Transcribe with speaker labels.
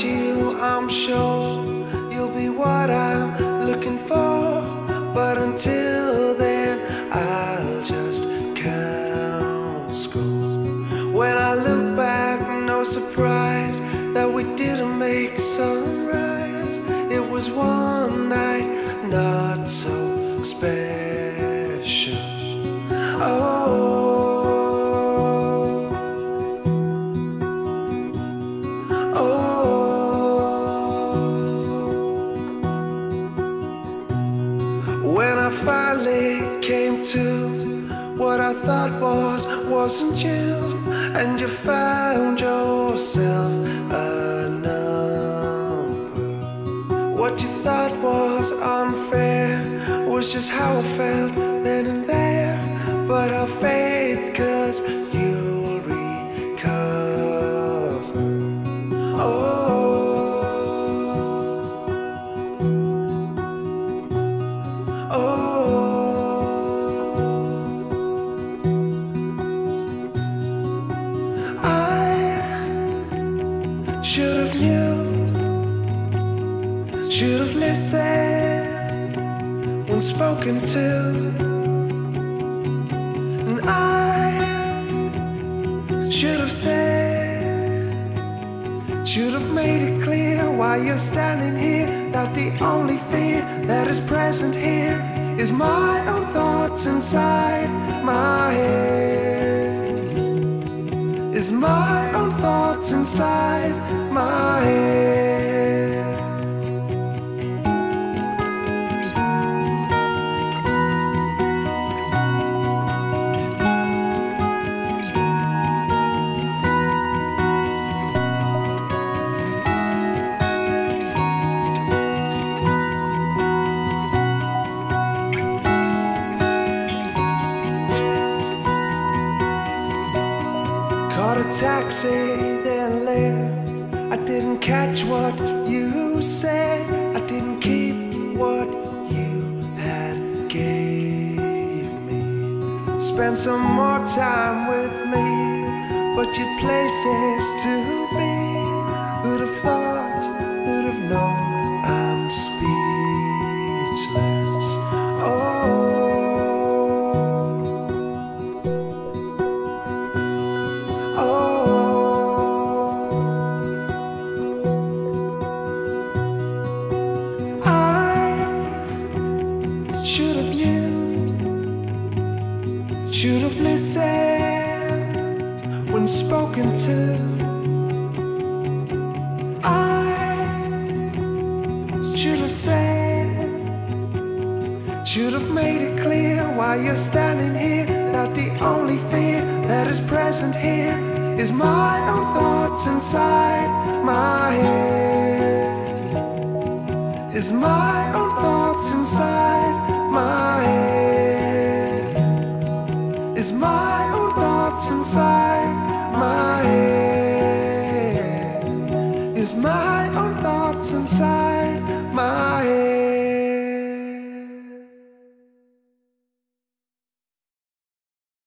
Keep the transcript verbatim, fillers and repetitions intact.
Speaker 1: find you, I'm sure you'll be what I'm looking for. But until then, I'll just count scores. When I look back, no surprise that we didn't make sunrise. It was one night, not so special. Oh, when I finally came to, what I thought was, wasn't you. And you found yourself a number. What you thought was unfair was just how I felt then and there. But have faith, cause you'll recover. Oh, should've knew, should've listened when spoken to. And I should've said, should've made it clear while you're standing here, that the only fear that is present here is my own thoughts inside my head. Is my own thoughts inside my head. Caught a taxi, then left. I didn't catch what you said. I didn't keep what you had gave me. Spend some more time with me, but you'd places to be. Who'd have thought, who'd have known, I'm speechless. Oh, should've knew, should've listened when spoken to. I should've said, should've made it clear while you're standing here, that the only fear that is present here is my own thoughts inside my head. Is my own thoughts inside my head. Is my own thoughts inside my head. Is my own thoughts inside